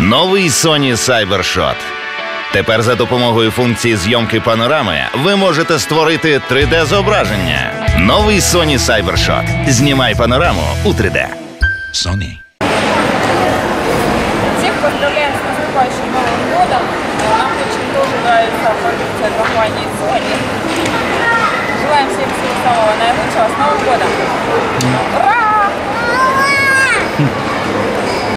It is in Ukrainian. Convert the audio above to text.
Новий Sony CyberShot. Тепер за допомогою функції зйомки панорами ви можете створити 3D-зображення. Новий Sony CyberShot. Знімай панораму у 3D. Sony. Всех поздравляем с наступающим Новым годом. Нам очень тоже нравится продукция компании Sony. Желаем всем всего самого наилучшего. С Новым годом! Ура!